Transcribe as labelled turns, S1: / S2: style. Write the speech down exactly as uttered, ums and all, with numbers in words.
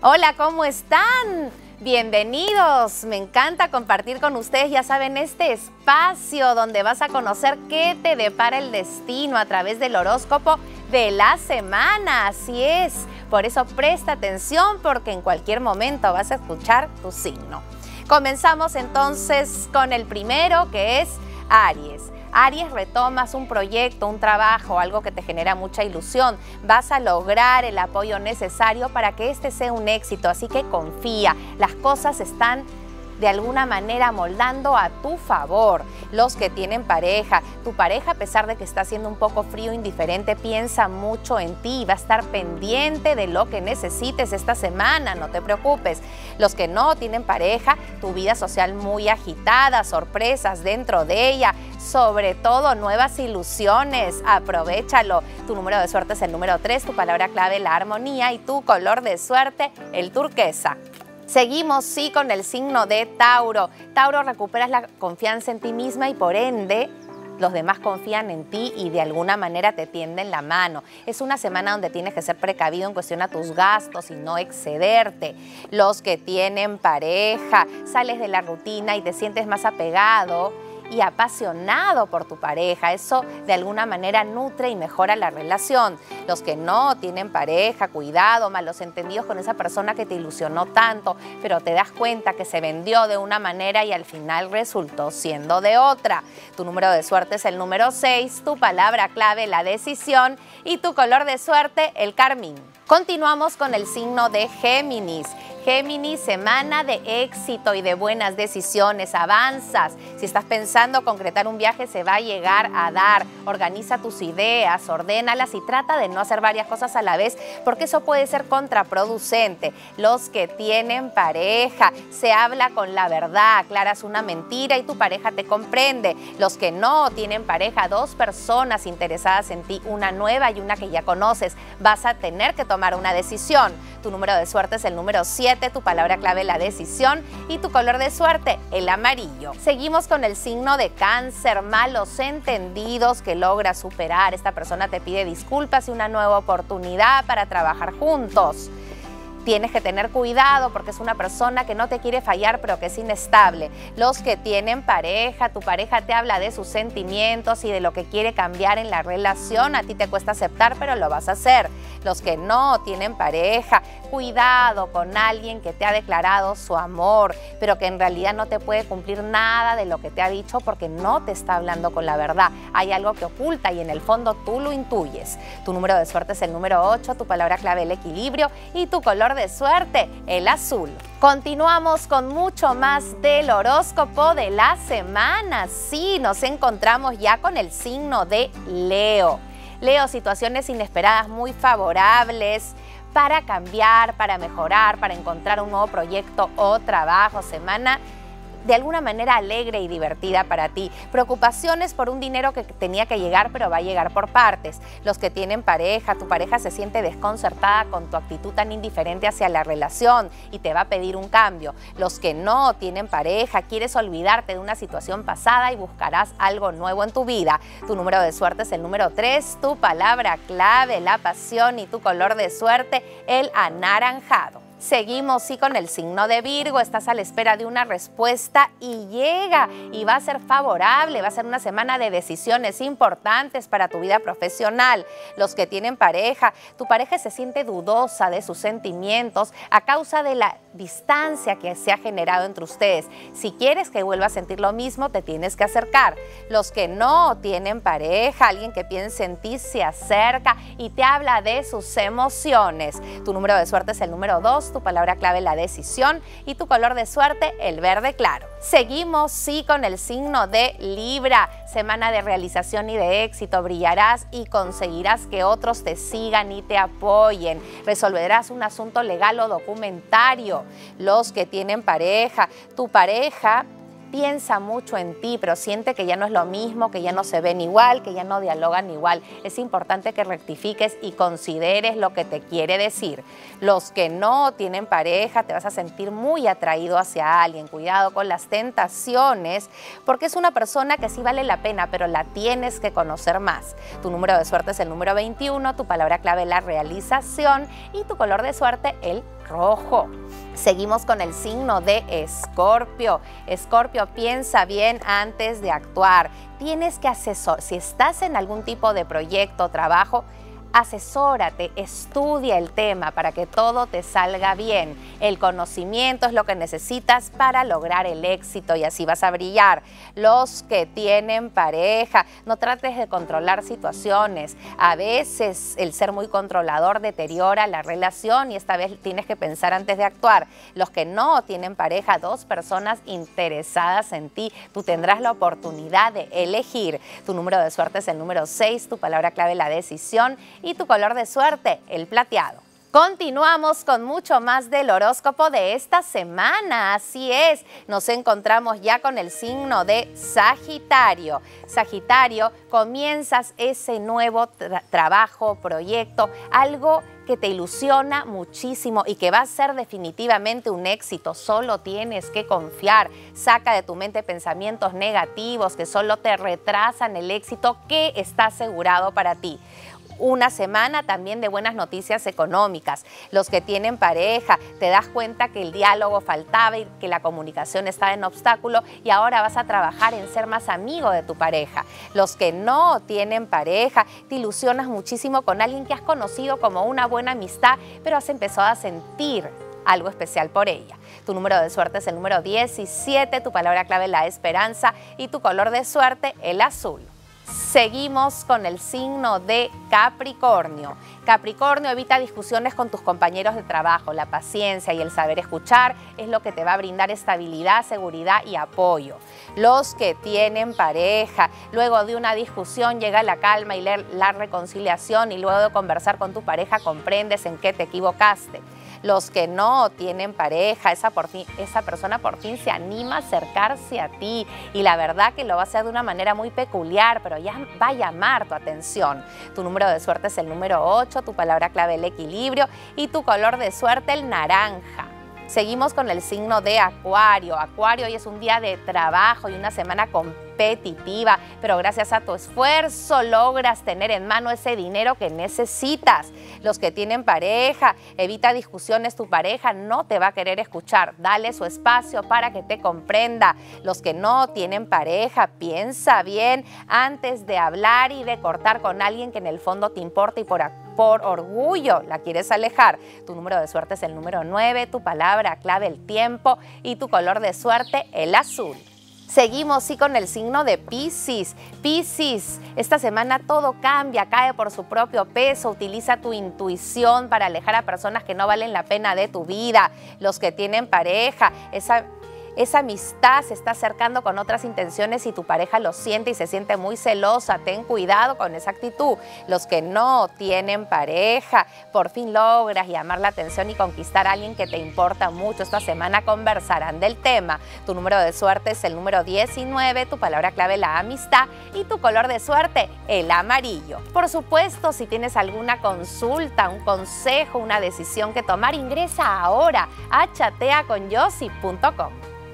S1: Hola, ¿cómo están? Bienvenidos, me encanta compartir con ustedes, ya saben, este espacio donde vas a conocer qué te depara el destino a través del horóscopo de la semana, así es. Por eso presta atención porque en cualquier momento vas a escuchar tu signo. Comenzamos entonces con el primero, que es Aries. Aries, retomas un proyecto, un trabajo, algo que te genera mucha ilusión. Vas a lograr el apoyo necesario para que este sea un éxito, así que confía. Las cosas están de alguna manera moldando a tu favor. Los que tienen pareja, tu pareja, a pesar de que está siendo un poco frío, indiferente, piensa mucho en ti, va a estar pendiente de lo que necesites esta semana, no te preocupes. Los que no tienen pareja, tu vida social muy agitada, sorpresas dentro de ella, sobre todo nuevas ilusiones, aprovéchalo. Tu número de suerte es el número tres, tu palabra clave la armonía y tu color de suerte el turquesa. Seguimos, sí, con el signo de Tauro. Tauro, recuperas la confianza en ti misma y por ende los demás confían en ti y de alguna manera te tienden la mano. Es una semana donde tienes que ser precavido en cuestión a tus gastos y no excederte. Los que tienen pareja, sales de la rutina y te sientes más apegado y apasionado por tu pareja. Eso de alguna manera nutre y mejora la relación. Los que no tienen pareja, cuidado, malos entendidos con esa persona que te ilusionó tanto, pero te das cuenta que se vendió de una manera y al final resultó siendo de otra. Tu número de suerte es el número seis, tu palabra clave la decisión y tu color de suerte el carmín. Continuamos con el signo de Géminis. Géminis, semana de éxito y de buenas decisiones, avanzas. Si estás pensando concretar un viaje, se va a llegar a dar. Organiza tus ideas, ordénalas y trata de no hacer varias cosas a la vez porque eso puede ser contraproducente. Los que tienen pareja, se habla con la verdad, aclaras una mentira y tu pareja te comprende. Los que no tienen pareja, dos personas interesadas en ti, una nueva y una que ya conoces, vas a tener que tomar una decisión. Tu número de suerte es el número siete, tu palabra clave la decisión y tu color de suerte el amarillo. Seguimos con el signo de Cáncer, malos entendidos que logras superar. Esta persona te pide disculpas y una nueva oportunidad para trabajar juntos. Tienes que tener cuidado porque es una persona que no te quiere fallar pero que es inestable. Los que tienen pareja, tu pareja te habla de sus sentimientos y de lo que quiere cambiar en la relación. A ti te cuesta aceptar pero lo vas a hacer. Los que no tienen pareja, cuidado con alguien que te ha declarado su amor pero que en realidad no te puede cumplir nada de lo que te ha dicho porque no te está hablando con la verdad. Hay algo que oculta y en el fondo tú lo intuyes. Tu número de suerte es el número ocho, tu palabra clave el equilibrio y tu color de suerte el azul. Continuamos con mucho más del horóscopo de la semana. Sí, nos encontramos ya con el signo de Leo. Leo, situaciones inesperadas muy favorables para cambiar, para mejorar, para encontrar un nuevo proyecto o trabajo. Semana de alguna manera alegre y divertida para ti. Preocupaciones por un dinero que tenía que llegar, pero va a llegar por partes. Los que tienen pareja, tu pareja se siente desconcertada con tu actitud tan indiferente hacia la relación y te va a pedir un cambio. Los que no tienen pareja, quieres olvidarte de una situación pasada y buscarás algo nuevo en tu vida. Tu número de suerte es el número tres, tu palabra clave, la pasión y tu color de suerte, el anaranjado. Seguimos, sí, con el signo de Virgo. Estás a la espera de una respuesta y llega y va a ser favorable. Va a ser una semana de decisiones importantes para tu vida profesional. Los que tienen pareja, tu pareja se siente dudosa de sus sentimientos a causa de la distancia que se ha generado entre ustedes. Si quieres que vuelva a sentir lo mismo, te tienes que acercar. Los que no tienen pareja, alguien que piense en ti se acerca y te habla de sus emociones. Tu número de suerte es el número dos, tu palabra clave la decisión y tu color de suerte el verde claro. Seguimos, sí, con el signo de Libra. Semana de realización y de éxito. Brillarás y conseguirás que otros te sigan y te apoyen. Resolverás un asunto legal o documentario. Los que tienen pareja, tu pareja piensa mucho en ti, pero siente que ya no es lo mismo, que ya no se ven igual, que ya no dialogan igual. Es importante que rectifiques y consideres lo que te quiere decir. Los que no tienen pareja, te vas a sentir muy atraído hacia alguien. Cuidado con las tentaciones, porque es una persona que sí vale la pena, pero la tienes que conocer más. Tu número de suerte es el número veintiuno, tu palabra clave la realización y tu color de suerte el rojo. Seguimos con el signo de Escorpio. Escorpio, piensa bien antes de actuar. Tienes que asesorar. Si estás en algún tipo de proyecto o trabajo, asesórate, estudia el tema para que todo te salga bien. El conocimiento es lo que necesitas para lograr el éxito y así vas a brillar. Los que tienen pareja, no trates de controlar situaciones. A veces el ser muy controlador deteriora la relación y esta vez tienes que pensar antes de actuar. Los que no tienen pareja, dos personas interesadas en ti, tú tendrás la oportunidad de elegir. Tu número de suerte es el número seis, tu palabra clave la decisión y tu color de suerte, el plateado. Continuamos con mucho más del horóscopo de esta semana. Así es, nos encontramos ya con el signo de Sagitario. Sagitario, comienzas ese nuevo tra trabajo, proyecto, algo que te ilusiona muchísimo y que va a ser definitivamente un éxito. Solo tienes que confiar. Saca de tu mente pensamientos negativos que solo te retrasan el éxito que está asegurado para ti. Una semana también de buenas noticias económicas. Los que tienen pareja, te das cuenta que el diálogo faltaba y que la comunicación estaba en obstáculo y ahora vas a trabajar en ser más amigo de tu pareja. Los que no tienen pareja, te ilusionas muchísimo con alguien que has conocido como una buena amistad, pero has empezado a sentir algo especial por ella. Tu número de suerte es el número diecisiete, tu palabra clave la esperanza y tu color de suerte el azul. Seguimos con el signo de Capricornio. Capricornio, evita discusiones con tus compañeros de trabajo. La paciencia y el saber escuchar es lo que te va a brindar estabilidad, seguridad y apoyo. Los que tienen pareja, luego de una discusión llega la calma y la reconciliación y luego de conversar con tu pareja comprendes en qué te equivocaste. Los que no tienen pareja, esa, por fin, esa persona por fin se anima a acercarse a ti y la verdad que lo va a hacer de una manera muy peculiar, pero ya va a llamar tu atención. Tu número de suerte es el número ocho, tu palabra clave el equilibrio y tu color de suerte el naranja. Seguimos con el signo de Acuario. Acuario, hoy es un día de trabajo y una semana competitiva, pero gracias a tu esfuerzo logras tener en mano ese dinero que necesitas. Los que tienen pareja, evita discusiones, tu pareja no te va a querer escuchar, dale su espacio para que te comprenda. Los que no tienen pareja, piensa bien antes de hablar y de cortar con alguien que en el fondo te importa y por por orgullo la quieres alejar. Tu número de suerte es el número nueve, tu palabra clave el tiempo y tu color de suerte el azul. Seguimos sí con el signo de Piscis. Piscis, esta semana todo cambia, cae por su propio peso, utiliza tu intuición para alejar a personas que no valen la pena de tu vida. Los que tienen pareja, esa... Esa amistad se está acercando con otras intenciones y tu pareja lo siente y se siente muy celosa. Ten cuidado con esa actitud. Los que no tienen pareja, por fin logras llamar la atención y conquistar a alguien que te importa mucho. Esta semana conversarán del tema. Tu número de suerte es el número diecinueve, tu palabra clave la amistad y tu color de suerte el amarillo. Por supuesto, si tienes alguna consulta, un consejo, una decisión que tomar, ingresa ahora a chatea con yossi punto com.